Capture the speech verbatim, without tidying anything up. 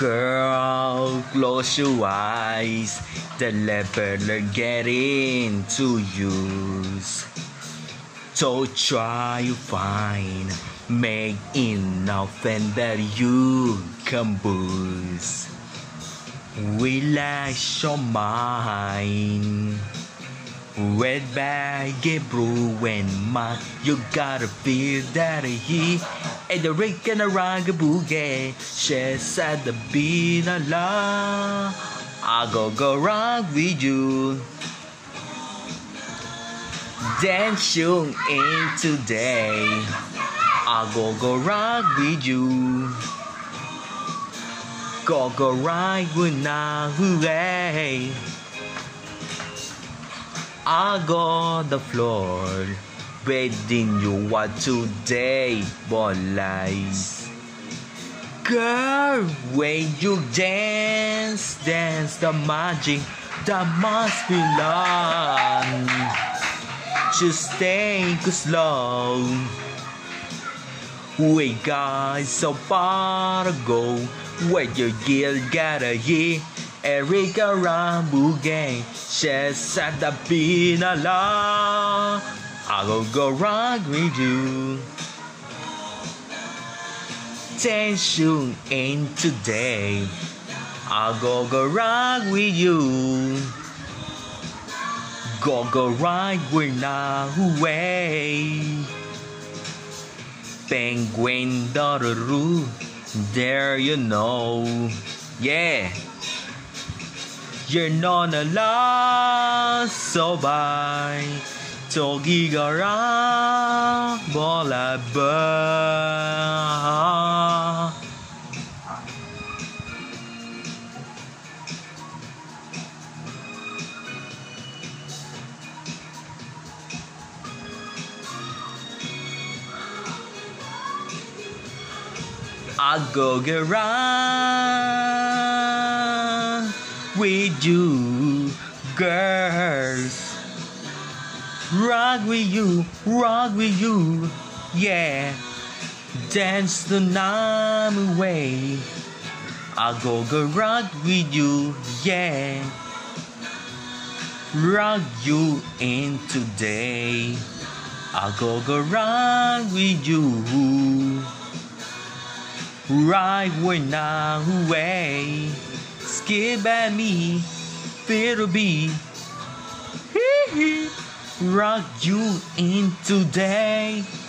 Girl, close your eyes. The leopard are getting to use. So try to find, make enough and that you can boost. Relax your mind. Red bag get brewing my you gotta feel that heat and the rig and the rag boogie shares at the beat of love. I go go rock with you. Dance you in today. I go go rock with you. Go go right with now way. I got the floor, waiting you what today, but lies. Girl, when you dance, dance the magic that must be long. Just take it slow. We got so far to go, where your girl gotta hear. Erica Rambuge, she's at the Pina La. I will go rock with you. Tension in today. I'll go go rock with you. Go go right with now way. Penguin daughter, there you know, yeah. You're not alone, so bye. Togi gara bola ba. I go gara with you, girls. Rock with you, rock with you, yeah. Dance the night away. I go go rock with you, yeah. Rock you in today. I go go rock with you. Right when now away. Skip at me, feel be. Rock you in today.